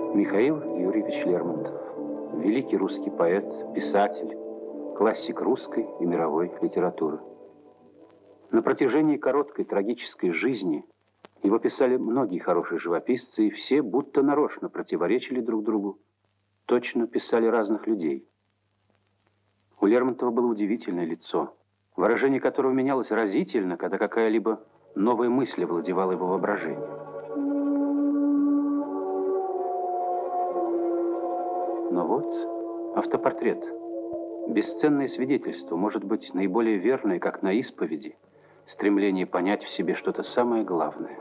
Михаил Юрьевич Лермонтов. Великий русский поэт, писатель, классик русской и мировой литературы. На протяжении короткой трагической жизни его писали многие хорошие живописцы, и все будто нарочно противоречили друг другу, точно писали разных людей. У Лермонтова было удивительное лицо, выражение которого менялось разительно, когда какая-либо новая мысль овладевала его воображением. Но вот автопортрет. Бесценное свидетельство, может быть, наиболее верное, как на исповеди, стремление понять в себе что-то самое главное.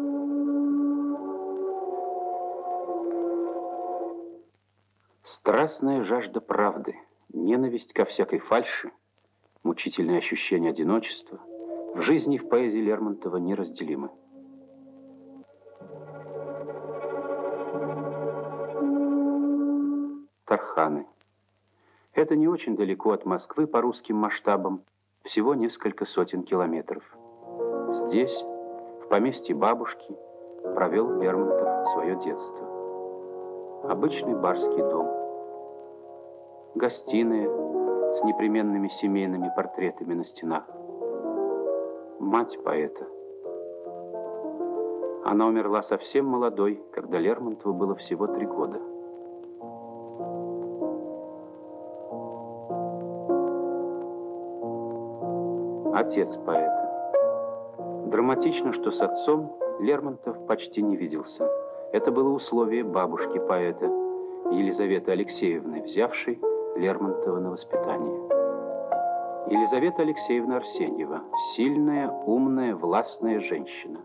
Страстная жажда правды, ненависть ко всякой фальши, мучительное ощущение одиночества в жизни и в поэзии Лермонтова неразделимы. Тарханы. Это не очень далеко от Москвы по русским масштабам, всего несколько сотен километров. Здесь, в поместье бабушки, провел Лермонтов свое детство. Обычный барский дом. Гостиная с непременными семейными портретами на стенах. Мать поэта. Она умерла совсем молодой, когда Лермонтову было всего 3 года. Отец поэта. Драматично, что с отцом Лермонтов почти не виделся. Это было условие бабушки поэта, Елизаветы Алексеевны, взявшей Лермонтова на воспитание. Елизавета Алексеевна Арсеньева. Сильная, умная, властная женщина.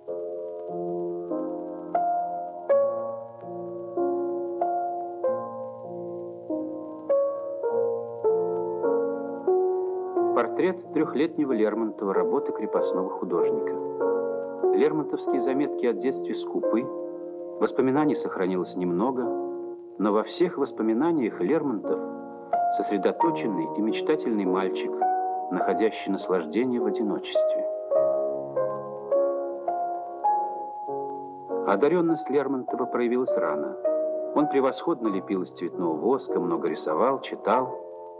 Портрет 3-летнего Лермонтова, работы крепостного художника. Лермонтовские заметки о детстве скупы, воспоминаний сохранилось немного, но во всех воспоминаниях Лермонтов сосредоточенный и мечтательный мальчик, находящий наслаждение в одиночестве. Одаренность Лермонтова проявилась рано. Он превосходно лепил из цветного воска, много рисовал, читал.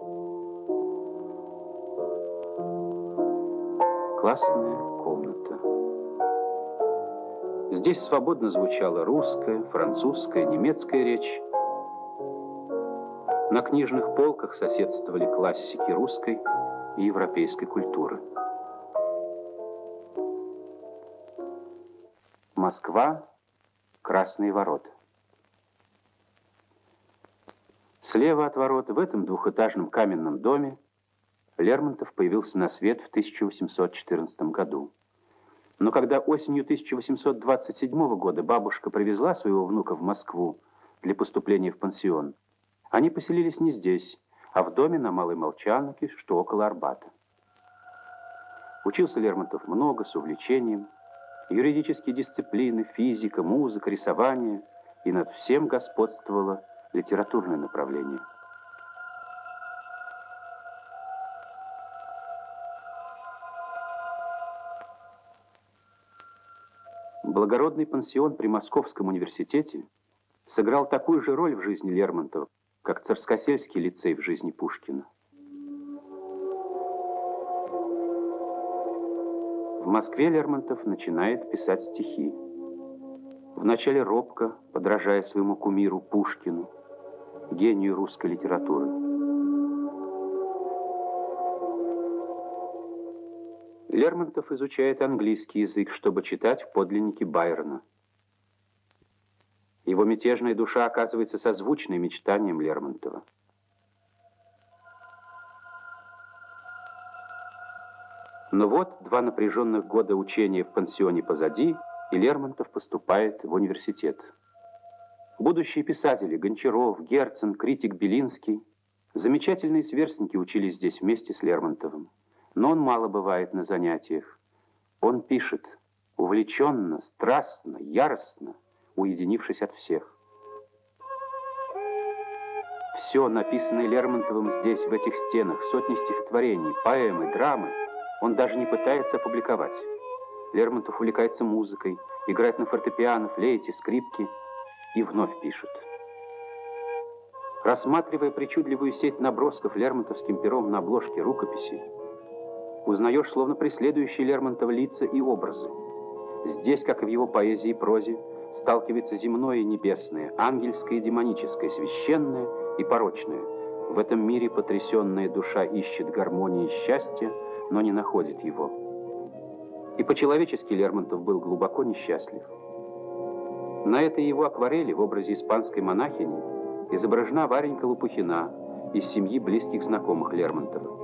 Классная комната. Здесь свободно звучала русская, французская, немецкая речь. На книжных полках соседствовали классики русской и европейской культуры. Москва, Красные ворота. Слева от ворот, в этом двухэтажном каменном доме, Лермонтов появился на свет в 1814 году. Но когда осенью 1827 года бабушка привезла своего внука в Москву для поступления в пансион, они поселились не здесь, а в доме на Малой Молчановке, что около Арбата. Учился Лермонтов много, с увлечением. Юридические дисциплины, физика, музыка, рисование, и над всем господствовало литературное направление. Благородный пансион при Московском университете сыграл такую же роль в жизни Лермонтова, как Царскосельский лицей в жизни Пушкина. В Москве Лермонтов начинает писать стихи. Вначале робко, подражая своему кумиру Пушкину, гению русской литературы. Лермонтов изучает английский язык, чтобы читать в подлиннике Байрона. Его мятежная душа оказывается созвучной мечтаниям Лермонтова. Но вот 2 напряженных года учения в пансионе позади, и Лермонтов поступает в университет. Будущие писатели Гончаров, Герцен, критик Белинский, замечательные сверстники учились здесь вместе с Лермонтовым. Но он мало бывает на занятиях. Он пишет увлеченно, страстно, яростно, уединившись от всех. Все, написанное Лермонтовым здесь, в этих стенах, сотни стихотворений, поэмы, драмы, он даже не пытается опубликовать. Лермонтов увлекается музыкой, играет на фортепиано, флейте, скрипке. и вновь пишет. Рассматривая причудливую сеть набросков лермонтовским пером на обложке рукописей, узнаешь, словно преследующие Лермонтова лица и образы. Здесь, как и в его поэзии и прозе, сталкивается земное и небесное, ангельское и демоническое, священное и порочное. В этом мире потрясенная душа ищет гармонии и счастья, но не находит его. И по-человечески Лермонтов был глубоко несчастлив. На этой его акварели в образе испанской монахини изображена Варенька Лопухина из семьи близких знакомых Лермонтова.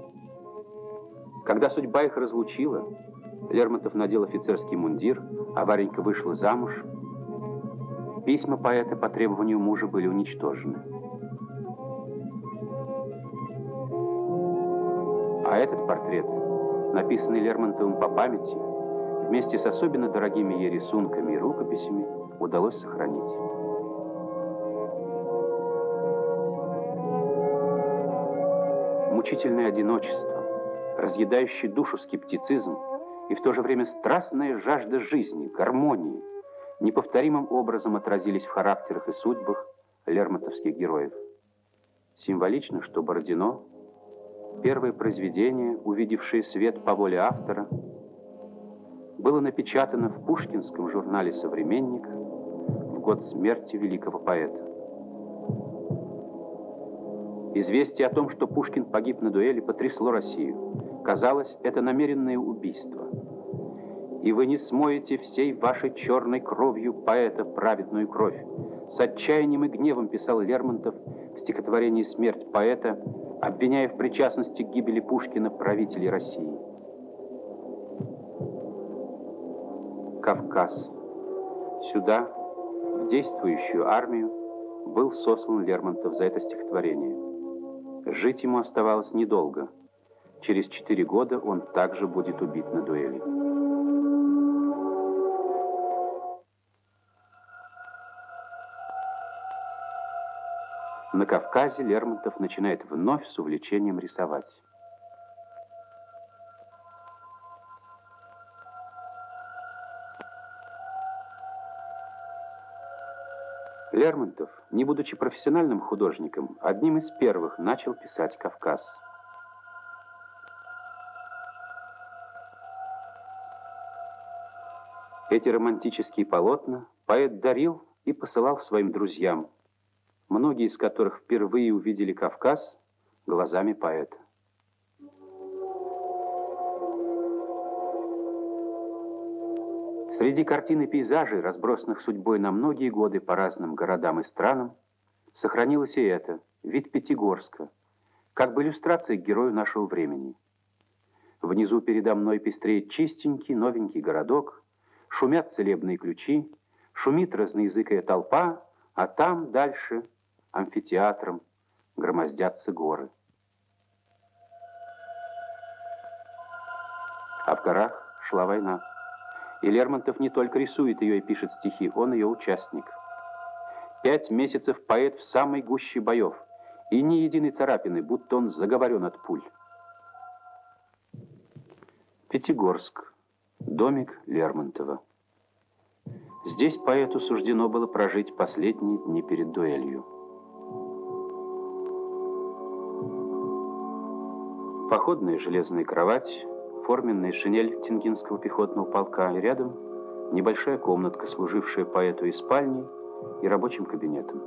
Когда судьба их разлучила, Лермонтов надел офицерский мундир, а Варенька вышла замуж, письма поэта по требованию мужа были уничтожены. А этот портрет, написанный Лермонтовым по памяти, вместе с особенно дорогими ей рисунками и рукописями, удалось сохранить. Мучительное одиночество, разъедающий душу скептицизм и в то же время страстная жажда жизни, гармонии, неповторимым образом отразились в характерах и судьбах лермонтовских героев. Символично, что Бородино, первое произведение, увидевшее свет по воле автора, было напечатано в пушкинском журнале «Современник» в год смерти великого поэта. Известие о том, что Пушкин погиб на дуэли, потрясло Россию. Казалось, это намеренное убийство. «И вы не смоете всей вашей черной кровью поэта праведную кровь». С отчаянием и гневом писал Лермонтов в стихотворении «Смерть поэта», обвиняя в причастности к гибели Пушкина правителей России. Кавказ. Сюда, в действующую армию, был сослан Лермонтов за это стихотворение. Жить ему оставалось недолго. Через 4 года он также будет убит на дуэли. На Кавказе Лермонтов начинает вновь с увлечением рисовать. Лермонтов, не будучи профессиональным художником, одним из первых начал писать Кавказ. Эти романтические полотна поэт дарил и посылал своим друзьям, многие из которых впервые увидели Кавказ глазами поэта. Среди картин и пейзажей, разбросанных судьбой на многие годы по разным городам и странам, сохранилось и это, вид Пятигорска, как бы иллюстрация к герою нашего времени. Внизу передо мной пестреет чистенький, новенький городок, шумят целебные ключи, шумит разноязыкая толпа, а там дальше амфитеатром громоздятся горы. А в горах шла война. И Лермонтов не только рисует ее и пишет стихи, он ее участник. 5 месяцев поэт в самой гуще боев, и ни единой царапины, будто он заговорен от пуль. Пятигорск. Домик Лермонтова. Здесь поэту суждено было прожить последние дни перед дуэлью. Походная железная кровать, форменная шинель Тенгинского пехотного полка, и рядом небольшая комнатка, служившая поэту и спальней, и рабочим кабинетом.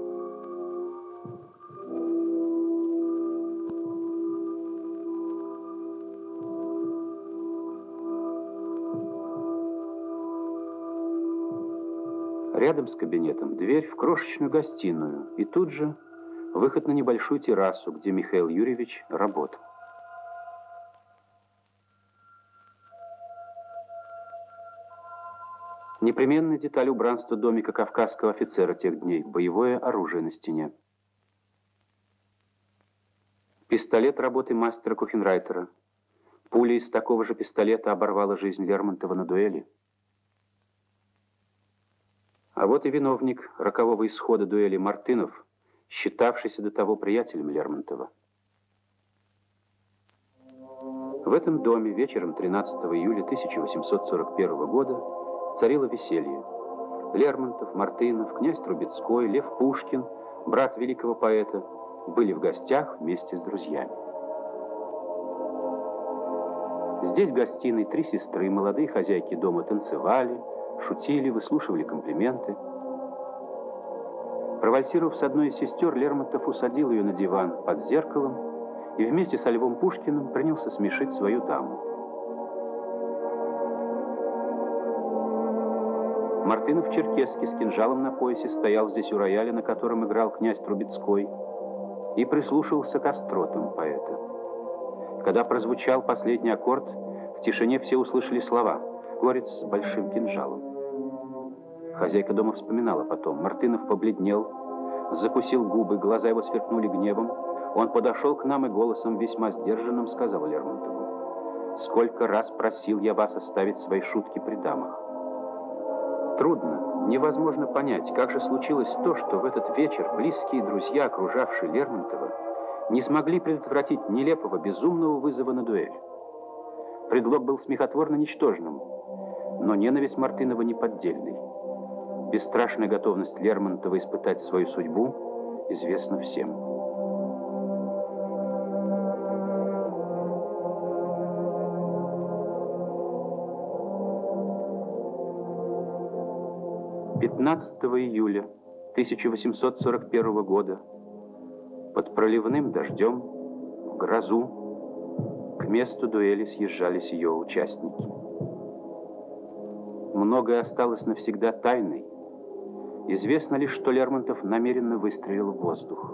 Рядом с кабинетом дверь в крошечную гостиную, и тут же выход на небольшую террасу, где Михаил Юрьевич работал. Непременная деталь убранства домика кавказского офицера тех дней – боевое оружие на стене. Пистолет работы мастера Кухенрайтера. Пуля из такого же пистолета оборвала жизнь Лермонтова на дуэли. А вот и виновник рокового исхода дуэли Мартынов, считавшийся до того приятелем Лермонтова. В этом доме вечером 13 июля 1841 года царило веселье. Лермонтов, Мартынов, князь Трубецкой, Лев Пушкин, брат великого поэта, были в гостях вместе с друзьями. Здесь в гостиной 3 сестры, молодые хозяйки дома, танцевали, шутили, выслушивали комплименты. Провальсировав с одной из сестер, Лермонтов усадил ее на диван под зеркалом и вместе со Львом Пушкиным принялся смешить свою даму. Мартынов в черкеске с кинжалом на поясе стоял здесь у рояля, на котором играл князь Трубецкой, и прислушивался к остротам поэта. Когда прозвучал последний аккорд, в тишине все услышали слова «Горец с большим кинжалом». Хозяйка дома вспоминала потом. Мартынов побледнел, закусил губы, глаза его сверкнули гневом. Он подошел к нам и голосом весьма сдержанным сказал Лермонтову: «Сколько раз просил я вас оставить свои шутки при дамах». Трудно, невозможно понять, как же случилось то, что в этот вечер близкие друзья, окружавшие Лермонтова, не смогли предотвратить нелепого, безумного вызова на дуэль. Предлог был смехотворно ничтожным, но ненависть Мартынова неподдельной. Бесстрашная готовность Лермонтова испытать свою судьбу известна всем. «15 июля 1841 года под проливным дождем в грозу к месту дуэли съезжались ее участники. Многое осталось навсегда тайной. Известно лишь, что Лермонтов намеренно выстрелил в воздух.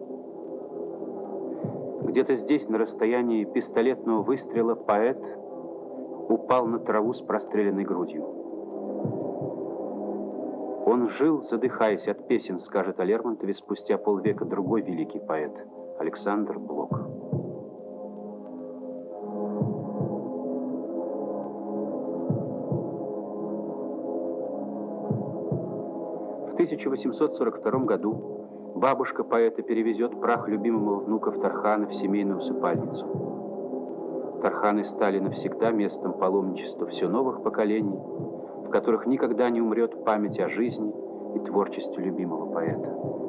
Где-то здесь, на расстоянии пистолетного выстрела, поэт упал на траву с простреленной грудью. Он жил, задыхаясь от песен, скажет о Лермонтове спустя полвека другой великий поэт Александр Блок. В 1842 году бабушка поэта перевезет прах любимого внука в Тарханы в семейную усыпальницу. Тарханы стали навсегда местом паломничества все новых поколений, в которых никогда не умрет память о жизни и творчестве любимого поэта.